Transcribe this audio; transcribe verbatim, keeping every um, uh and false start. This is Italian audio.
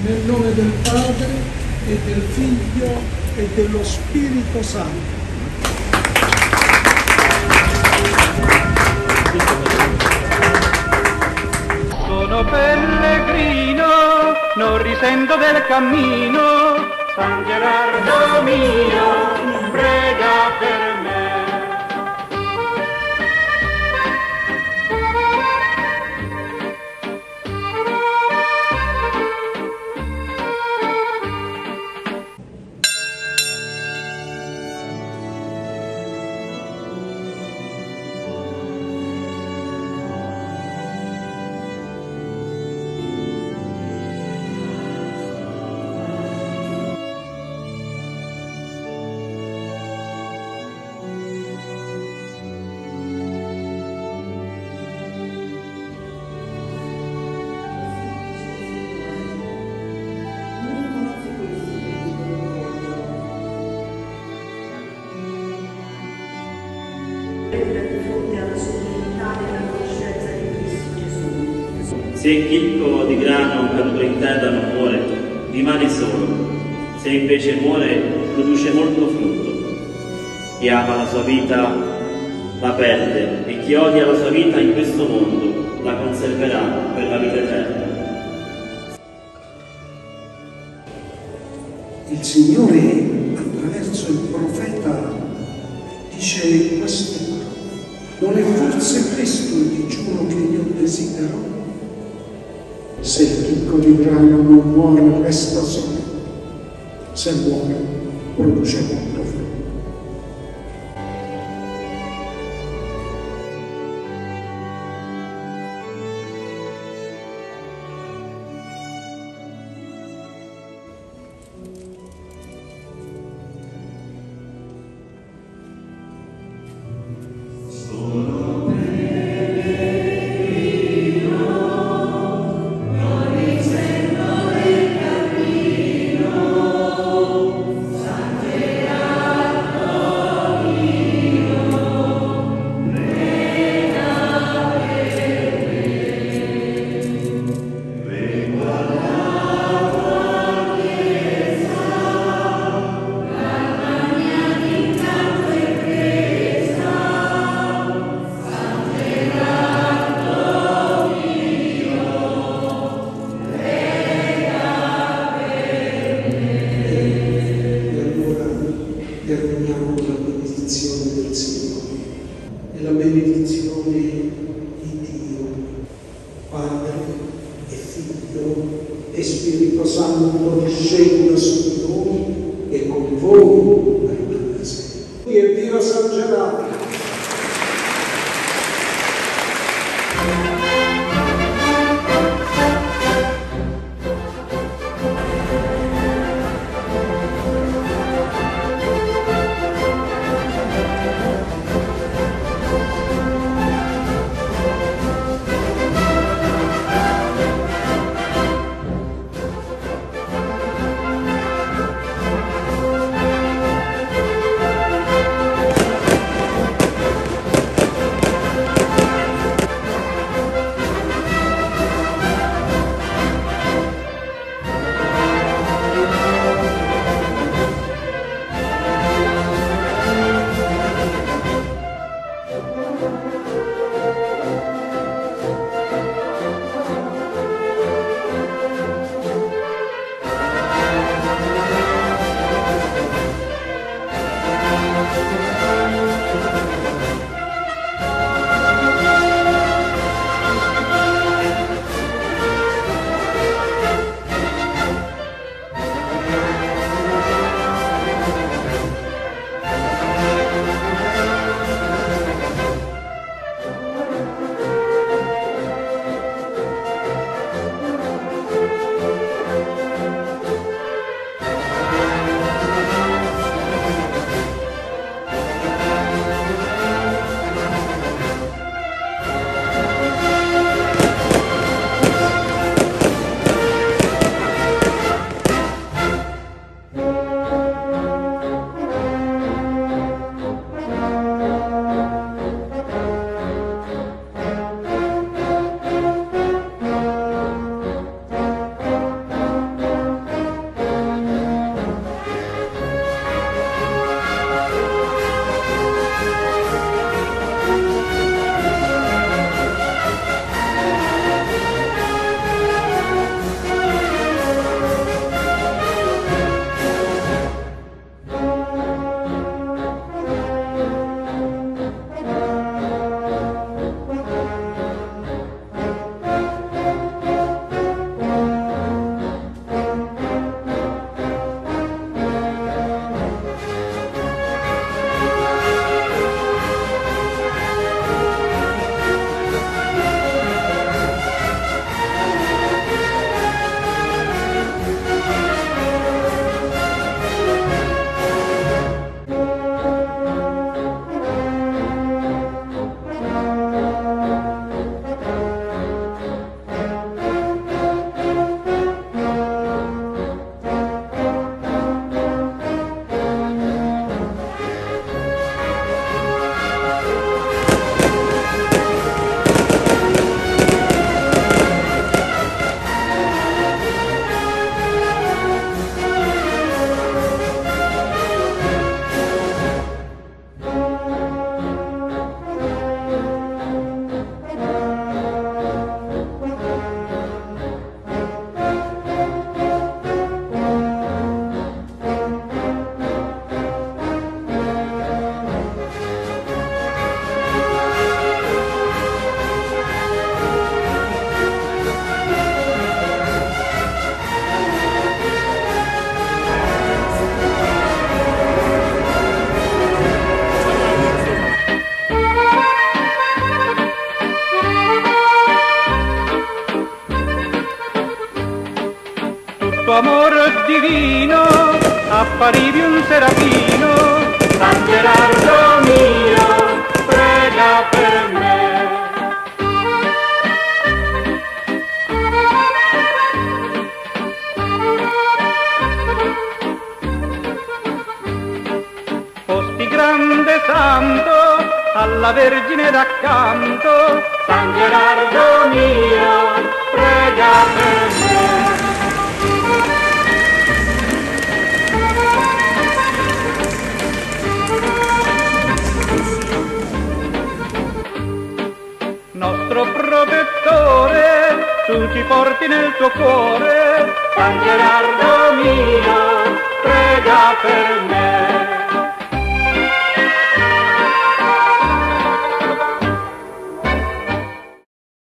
Nel nome del Padre e del Figlio e dello Spirito Santo. Sono pellegrino, non risento del cammino, San Gerardo mio, prega per me. Di fronte alla solennità della coscienza di Cristo Gesù. Se il chicco di grano caduto in terra non muore, rimane solo. Se invece muore, produce molto frutto. Chi ama la sua vita la perde, e chi odia la sua vita in questo mondo la conserverà per la vita eterna. Il Signore, attraverso il profeta, dice queste parole: non è forse questo il digiuno che io desidero? Se il chicco di grano non muore, resta solo; se muore, produce molto frutto. Terminiamo la benedizione del Signore e la benedizione di Dio, Padre e Figlio e Spirito Santo discenda su di noi e con voi rimane sempre. E Dio San Gerardo. tuo amor divino apparivi un serafino. San Gerardo mio, prega per me. Fosti grande santo alla Vergine d'accanto. San Gerardo mio, prega per me. Nostro protettore, tu ci porti nel tuo cuore. San Gerardo mio, prega per me.